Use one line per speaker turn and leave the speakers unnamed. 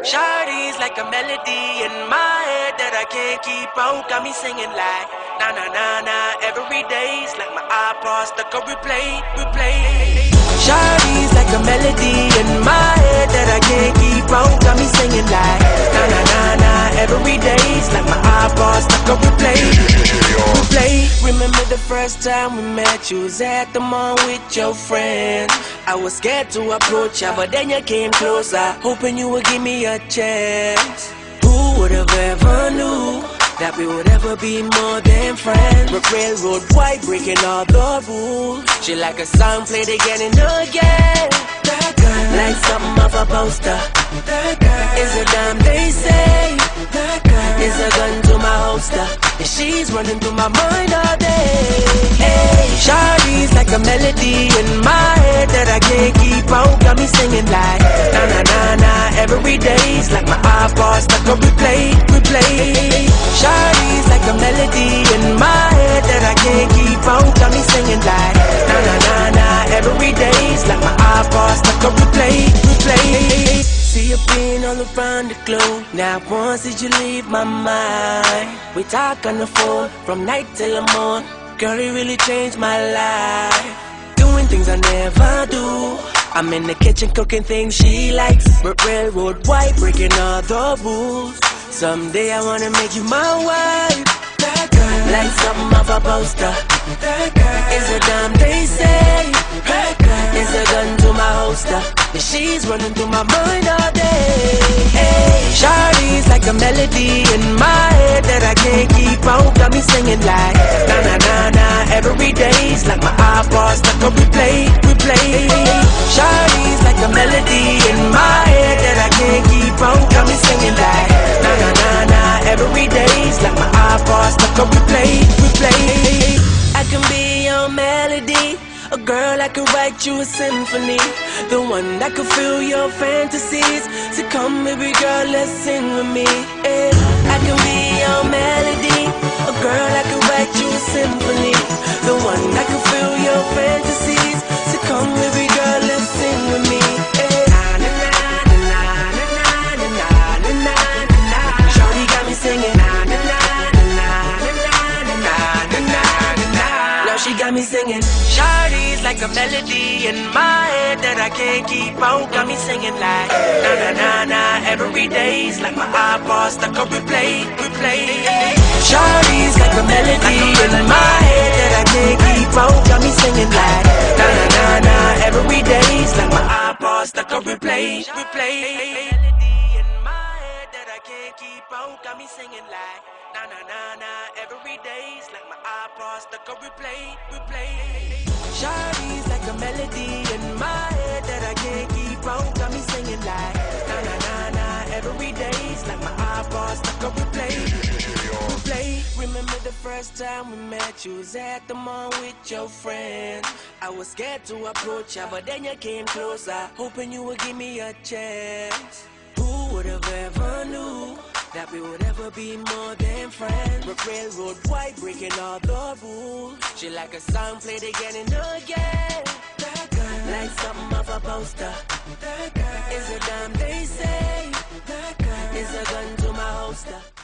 Shawty's like a melody in my head that I can't keep out. Got me singing like na na na na every day's like my iPod stuck on replay, replay. Shawty's like a melody in my head that I can't keep out. Got me singing like na na na na every day's like my iPod stuck on replay, replay. Remember the first time we met? You was at the mall with your friend. I was scared to approach ya, but then you came closer, hoping you would give me a chance. Who would have ever knew that we would ever be more than friends? Railroad white, breaking all the rules. She like a song played again and again. That girl, like something off a poster. That girl is a dime, they say. That girl is a gun to my holster, and she's running through my mind all day. Hey, Shawty's like a melody in my head that I can't keep out. Got me singing like na na na na every day's like my iPod stuck on replay, replay. Shawty's like a melody in my head that I can't keep out. Got me singing like na na na na every day's like my iPod stuck on replay, replay. See you being all around the globe. Now once did you leave my mind? We talk on the phone from night till the morning. Girl, it really changed my life. Doing things I never do. I'm in the kitchen cooking things she likes. Railroad white, breaking all the rules. Someday I wanna make you my wife. That girl, like something off a poster. That girl is a dime, they say. That girl is a gun to my holster, and she's running through my mind all day. Hey, Shawty's like a melody in my head that I can't keep out. Got me singing like na na na na every day's like my iPod stuck on replay, replay. Shawty's like a melody in my head that I can't keep out. Got me singing like na na na na every day's like my iPod stuck on replay, replay. I can be your melody, a girl that could write you a symphony, the one that could fill your fantasies. So come baby girl, let's sing with me. Yeah. I can be your melody, a girl that could write you a symphony, the one that could fill your fantasies. So come baby girl, let's sing with me. Yeah. Shawty got me singing. She got me singing. Shawty's like a melody in my head that I can't keep out. Got me singing like na na na na every day's like my iPod stuck on replay, replay. Shawty's like a melody in my head that I can't keep out. Got me singing like na na na na every day's like my iPod stuck on replay, replay. Melody in my head that I can't keep out. Got me singing like na na na na every day's like my iPod stuck on replay, replay. Shawty's like a melody in my head that I can't keep out. Got me singing like na na na na every day's like my iPod stuck on replay, replay. Remember the first time we met? You was at the mall with your friend. I was scared to approach ya, but then you came closer, hoping you would give me a chance. Who would have ever knew that we would ever be more than friends? Railroad white, breaking all the rules. She like a song played again and again. That girl, like something off a poster. That girl is a dime, they say. That girl is a gun to my holster.